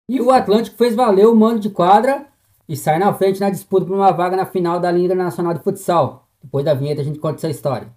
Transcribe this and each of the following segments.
E o Atlântico fez valer o mando de quadra e sai na frente na disputa por uma vaga na final da Liga Nacional de Futsal. Depois da vinheta a gente conta essa história.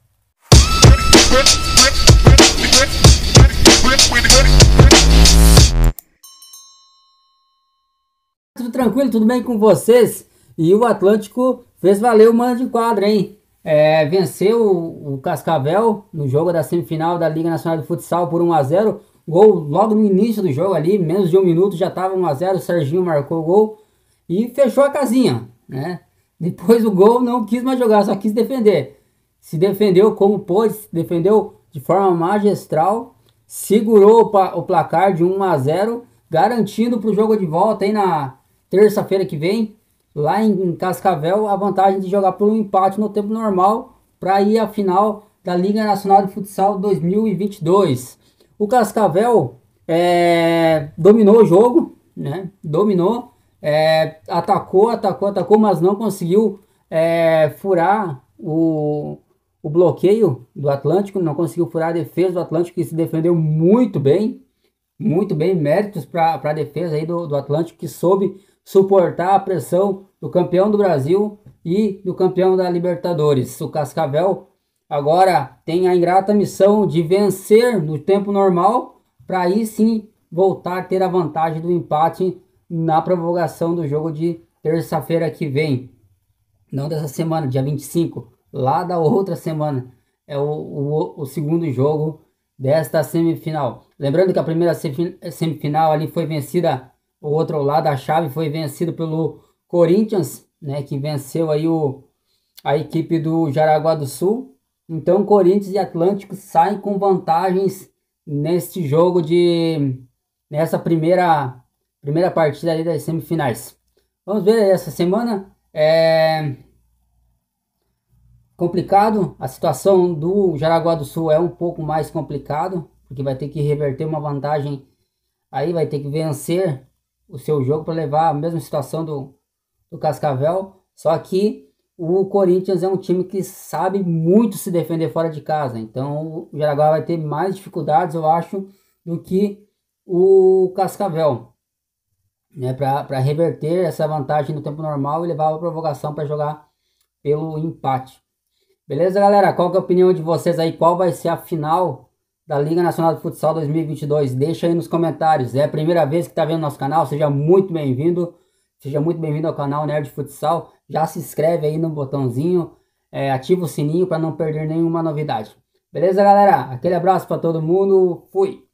Tudo tranquilo, tudo bem com vocês? E o Atlântico fez valer o mando de quadra, hein? Venceu o Cascavel no jogo da semifinal da Liga Nacional de Futsal por 1-0. Gol logo no início do jogo ali, menos de um minuto já estava 1-0. O Serginho marcou o gol e fechou a casinha, né? Depois o gol não quis mais jogar, só quis defender. Se defendeu como pôde, se defendeu de forma magistral, segurou o placar de 1-0, garantindo para o jogo de volta aí na terça-feira que vem, lá em Cascavel, a vantagem de jogar por um empate no tempo normal para ir à final da Liga Nacional de Futsal 2022. O Cascavel dominou o jogo, né? Dominou, atacou, mas não conseguiu furar o bloqueio do Atlântico, não conseguiu furar a defesa do Atlântico, que se defendeu muito bem, méritos para a defesa aí do Atlântico, que soube suportar a pressão do campeão do Brasil e do campeão da Libertadores. O Cascavel agora tem a ingrata missão de vencer no tempo normal, para aí sim voltar a ter a vantagem do empate na prorrogação do jogo de terça-feira que vem. Não dessa semana, dia 25, lá da outra semana. É o segundo jogo desta semifinal. Lembrando que a primeira semifinal ali foi vencida, o outro lado da chave foi vencido pelo Corinthians, né, que venceu aí a equipe do Jaraguá do Sul. Então Corinthians e Atlântico saem com vantagens neste jogo nessa primeira partida ali das semifinais. Vamos ver essa semana. Complicado, a situação do Jaraguá do Sul é um pouco mais complicado, porque vai ter que reverter uma vantagem, aí vai ter que vencer o seu jogo para levar a mesma situação do Cascavel. Só que o Corinthians é um time que sabe muito se defender fora de casa, então o Jaraguá vai ter mais dificuldades, eu acho, do que o Cascavel, né, para reverter essa vantagem no tempo normal e levar a provocação para jogar pelo empate. Beleza, galera? Qual que é a opinião de vocês aí? Qual vai ser a final da Liga Nacional de Futsal 2022? Deixa aí nos comentários. É a primeira vez que está vendo nosso canal? Seja muito bem-vindo. Seja muito bem-vindo ao canal Nerd Futsal. Já se inscreve aí no botãozinho. Ativa o sininho para não perder nenhuma novidade. Beleza, galera? Aquele abraço para todo mundo. Fui!